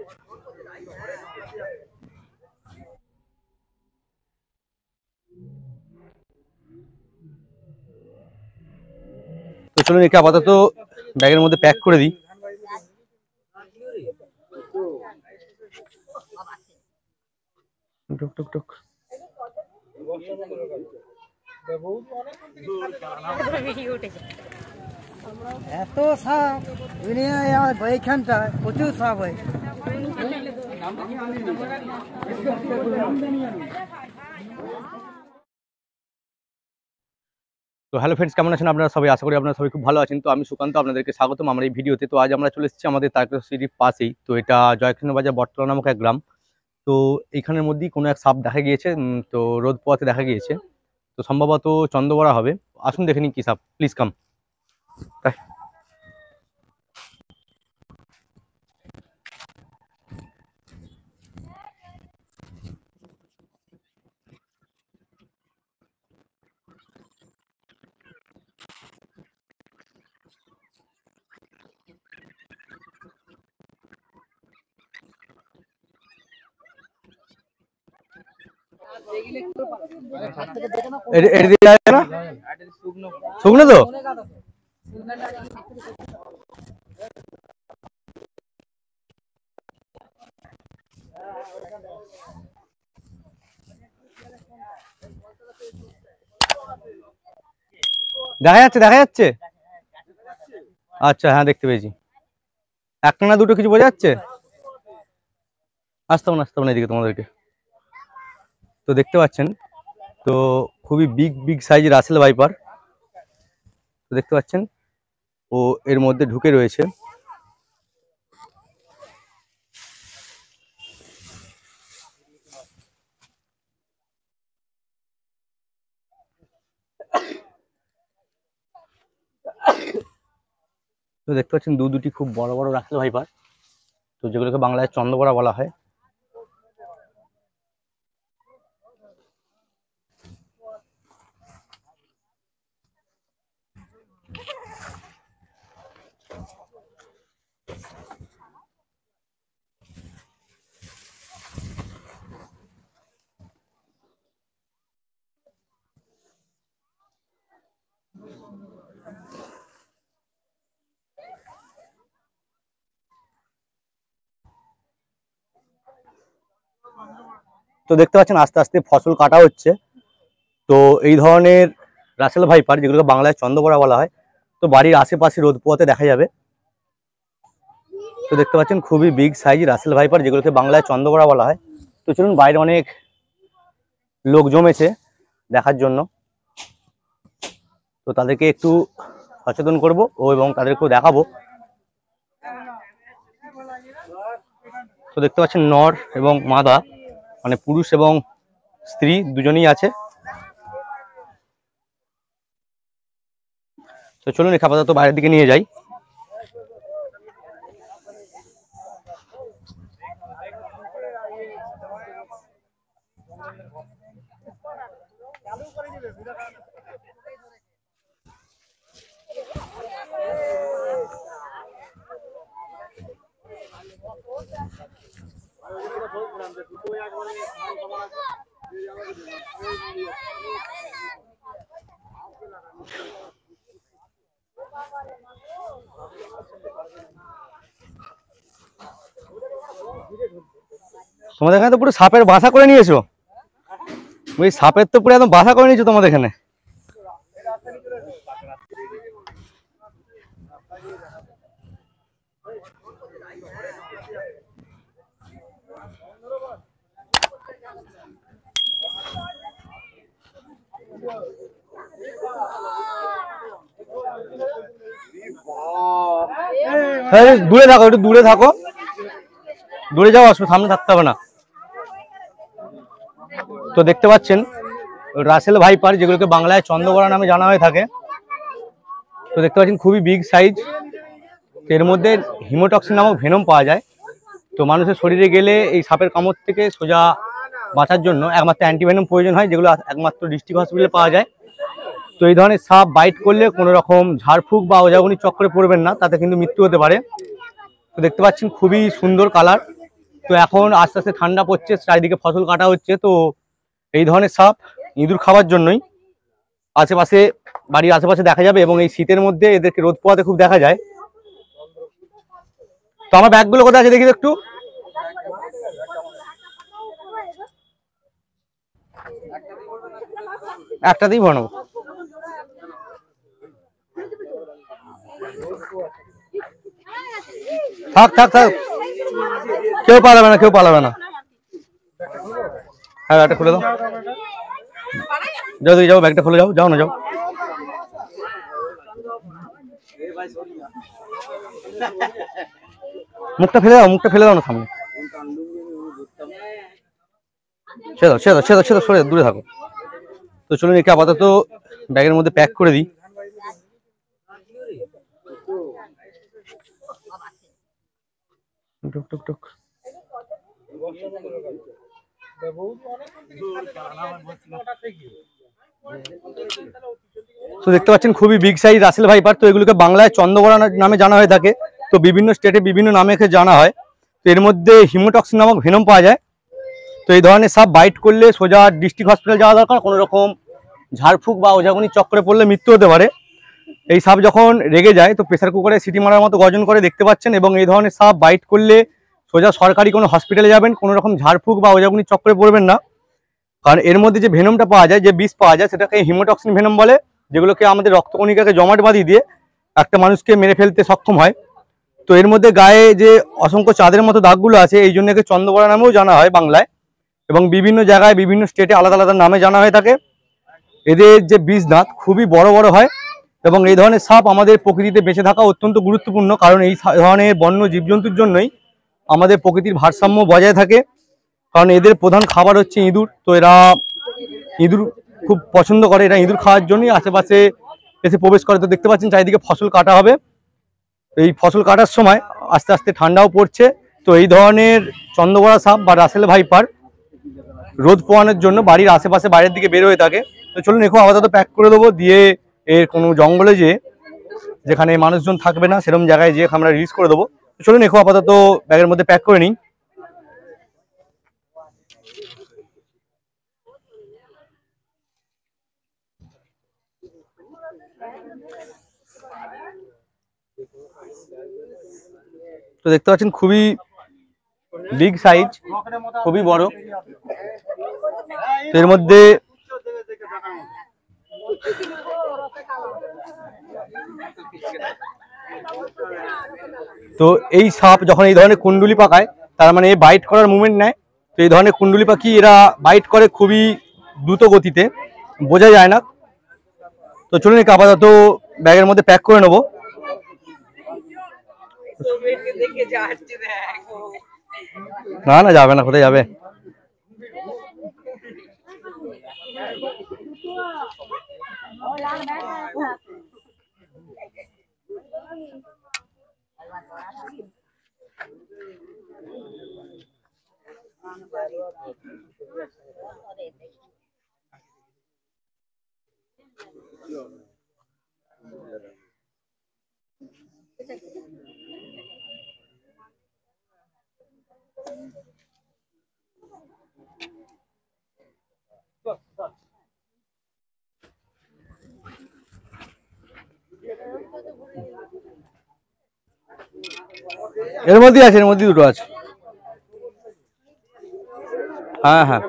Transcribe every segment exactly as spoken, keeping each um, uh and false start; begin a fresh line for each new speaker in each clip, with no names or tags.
তো চলুন একে আপাতত ব্যাগের মধ্যে প্যাক করে দিই। টুক টুক টুক।
এত সাপ এইখানটায় প্রচুর সাপ হয়।
তো হ্যালো ফ্রেন্ডস, কেমন আছেন আপনারা সবাই? আশা করি আপনারা সবাই খুব ভালো আছেন। তো আমি সুকান্ত, আপনাদেরকে স্বাগতম আমার এই ভিডিওতে। তো আজ আমরা চলে এসেছি আমাদের তারকেশ্বর সিটির পাশেই, তো এটা জয়কৃষ্ণ বাজার বটতলা নামক এক গ্রাম। তো এইখানের মধ্যেই কোনো এক সাপ দেখা গিয়েছে, তো রোদ পোয়াতে দেখা গিয়েছে, তো সম্ভবত চন্দ্রবড়া হবে। আসুন দেখে নিন কি সাপ, প্লিজ কাম। শুকনো তো দেখা যাচ্ছে, দেখা যাচ্ছে। আচ্ছা হ্যাঁ, দেখতে পেয়েছি। একটা না দুটো কিছু বোঝা যাচ্ছে। আসতাম না আসতাম না এদিকে তোমাদেরকে। তো দেখতে পাচ্ছেন, তো খুবই বিগ বিগ সাইজের রাসেল ভাইপার। তো দেখতে পাচ্ছেন ও এর মধ্যে ঢুকে রয়েছে। তো দেখতে পাচ্ছেন দু দুটি খুব বড় বড় রাসেল ভাইপার, তো যেগুলোকে বাংলায় চন্দ্রবড়া বলা হয়। তো দেখতে পাচ্ছেন আস্তে আস্তে ফসল কাটা হচ্ছে। তো এই ধরনের রাসেল ভাইপার, যেগুলোকে বাংলায় চন্দ্রবড়া বলা হয়, তো বাড়ির আশেপাশে রোদ পোয়াতে দেখা যাবে। তো দেখতে পাচ্ছেন খুবই বিগ সাইজ রাসেল ভাইপার, যেগুলোকে বাংলায় চন্দ্রবড়া বলা হয়। তো চলুন, বাইরে অনেক লোক জমেছে দেখার জন্য, তো তাদেরকে একটু সচেতন করব ও এবং তাদেরকেও দেখাবো। তো দেখতে পাচ্ছেন নর এবং মাদা, মানে পুরুষ এবং স্ত্রী দুজনেই আছে। তো চলুন একে আপাতত বাইরের দিকে নিয়ে যাই। তোমাদের এখানে তো পুরো সাপের বাসা করে নিয়েছো। ওই সাপের তো পুরো একদম বাসা করে নিয়েছো তোমাদের এখানে। দূরে থাকো, একটু দূরে থাকো, দূরে যাও, আসো, সামনে থাকতে হবে না। তো দেখতে পাচ্ছেন রাসেল ভাইপার, যেগুলোকে বাংলায় চন্দ্রবড়া নামে জানা হয়ে থাকে। তো দেখতে পাচ্ছেন খুবই বিগ সাইজ। এর মধ্যে হিমোটক্সিন নামক ভেনম পাওয়া যায়। তো মানুষের শরীরে গেলে এই সাপের কামড় থেকে সোজা বাঁচার জন্য একমাত্র অ্যান্টিভেনম প্রয়োজন হয়, যেগুলো একমাত্র ডিস্ট্রিক্ট হসপিটালে পাওয়া যায়। তো এই ধরনের সাপ বাইট করলে কোনো রকম ঝাড়ফুঁক বা ওজাগনির চক্করে পড়বেন না, তাতে কিন্তু মৃত্যু হতে পারে। তো দেখতে পাচ্ছেন খুবই সুন্দর কালার, তো এখন আস্তে আস্তে ঠান্ডা পড়ছে, চারিদিকে ফসল কাটা হচ্ছে, তো এই ধরনের সাপ ইঁদুর খাওয়ার জন্যই আশেপাশে বাড়ির আশেপাশে দেখা যাবে এবং এই শীতের মধ্যে এদেরকে রোদ পোয়াতে খুব দেখা যায়। তো আমার ব্যাগগুলো কোথায় আছে দেখি একটু। একটাতেই বানাবো, থাক থাক থাক, কেউ পালাবে না, কেউ পালাবে না। হ্যাঁ ব্যাগটা খুলে দাও, যাও দিকে যাও, ব্যাগটা খুলে যাও, যাও না যাও। মুখটা ফেলে দাও, মুখটা ফেলে দাও না সামনে, সে দাও সে দাও সে দাও সে দাও, সরে দূরে থাকো। তো চলুন একে আপাতত ব্যাগের মধ্যে প্যাক করে দিই। টুক টুক টুক। তো দেখতে পাচ্ছেন খুবই বিগ সাইজ রাসেল ভাইপার। তো এগুলোকে বাংলায় চন্দ্রগড়া নামে জানা হয়ে থাকে, তো বিভিন্ন স্টেটে বিভিন্ন নামে জানা হয়। তো এর মধ্যে হিমোটক্সিন নামক ভেনম পাওয়া যায়। তো এই ধরনের সাপ বাইট করলে সোজা ডিস্ট্রিক্ট হসপিটাল যাওয়া দরকার, কোনো রকম ঝাড়ফুঁক বা ওঝাগুনি চক্করে পড়লে মৃত্যু হতে পারে। এই সাপ যখন রেগে যায় তো প্রেসার কুকারে সিটি মারার মতো গর্জন করে, দেখতে পাচ্ছেন। এবং এই ধরনের সাপ বাইট করলে সোজা সরকারি কোনো হসপিটালে যাবেন, কোনো রকম ঝাড়ফুঁক বা ওঝাগুনি চক্করে পড়বেন না, কারণ এর মধ্যে যে ভেনমটা পাওয়া যায়, যে বিষ পাওয়া যায়, সেটাকে হিমোটক্সিন ভেনম বলে, যেগুলোকে আমাদের রক্তকণিকাকে জমাট বাঁধিয়ে দিয়ে একটা মানুষকে মেরে ফেলতে সক্ষম হয়। তো এর মধ্যে গায়ে যে অসংখ্য চাঁদের মতো দাগগুলো আছে, এই জন্য একে চন্দ্রগড়া নামেও জানা হয় বাংলায়, এবং বিভিন্ন জায়গায় বিভিন্ন স্টেটে আলাদা আলাদা নামে জানা হয়ে থাকে। এদের যে বীজ দাঁত খুবই বড় বড় হয়, এবং এই ধরনের সাপ আমাদের প্রকৃতিতে বেঁচে থাকা অত্যন্ত গুরুত্বপূর্ণ, কারণ এই ধরনের বন্য জীবজন্তুর জন্যই আমাদের প্রকৃতির ভারসাম্য বজায় থাকে। কারণ এদের প্রধান খাবার হচ্ছে ইঁদুর। তো এরা ইঁদুর খুব পছন্দ করে, এরা ইঁদুর খাওয়ার জন্যই আশেপাশে এসে প্রবেশ করে। তো দেখতে পাচ্ছেন চারিদিকে ফসল কাটা হবে, এই ফসল কাটার সময় আস্তে আস্তে ঠান্ডাও পড়ছে। তো এই ধরনের চন্দ্রগড়া সাপ বা রাসেল ভাইপার রোদ পোয়ানোর জন্য বাড়ির আশেপাশে বাইরের দিকে বের হয়ে থাকে। তো চলুন এখন আপাতত প্যাক করে দেবো, দিয়ে এর কোনো জঙ্গলে যে যেখানে মানুষজন থাকবে না সেরকম জায়গায় যেয়ে আমরা রিলিজ করে দেবো। তো চলুন এখন আপাতত ব্যাগের মধ্যে প্যাক করে নিই। তো দেখতে পাচ্ছেন খুবই বিগ সাইজ, খুবই বড়। তো এর মধ্যে তো এই সাপ যখন এই ধরনের কুণ্ডুলি পাকায়, তার মানে বাইট করার মুভমেন্ট নেয়। তো এই ধরনের কুণ্ডুলি পাখি এরা বাইট করে খুবই দ্রুত গতিতে, বোঝা যায় না। তো চলুন একে আপাতত ব্যাগের মধ্যে প্যাক করে নেবো। না না যাবে না, কোথায় যাবে। এর মধ্যে আছে, এর মধ্যে দুটো আছে। হ্যাঁ হ্যাঁ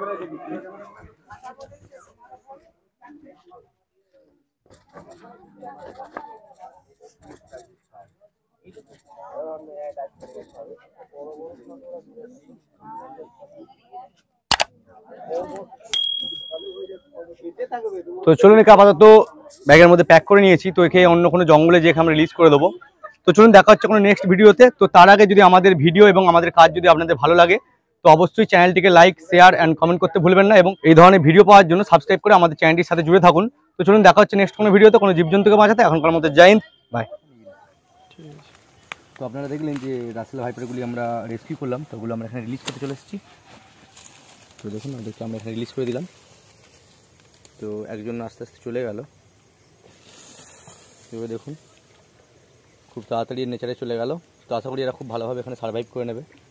তো চলুন একে আপাতত ব্যাগের মধ্যে প্যাক করে নিয়েছি। তো একে অন্য কোনো জঙ্গলে যেয়ে আমরা রিলিজ করে দেবো। তো চলুন দেখা হচ্ছে কোনো নেক্সট ভিডিওতে। তো তার আগে যদি আমাদের ভিডিও এবং আমাদের কাজ যদি আপনাদের ভালো লাগে, তো অবশ্যই চ্যানেলটিকে লাইক, শেয়ার অ্যান্ড কমেন্ট করতে ভুলবেন না, এবং এই ধরনের ভিডিও পাওয়ার জন্য সাবস্ক্রাইব করে আমাদের চ্যানেলটির সাথে জুড়ে থাকুন। তো চলুন দেখা হচ্ছে নেক্সট কোনো ভিডিওতে কোনো জীবজন্তুকে বাঁচাতে। এখনকার মধ্যে জয় হিন্দ, বাই। তো আপনারা দেখলেন যে রাসেল ভাইপারগুলি আমরা রেস্কিউ করলাম, তো ওগুলো আমরা এখানে রিলিজ করতে চলে এসেছি। তো দেখুন ওদেরকে আমরা এখানে রিলিজ করে দিলাম। তো একজন আস্তে আস্তে চলে গেল, এবার দেখুন খুব তাড়াতাড়ি নেচারে চলে গেল। তো আশা করি এরা খুব ভালোভাবে এখানে সার্ভাইভ করে নেবে।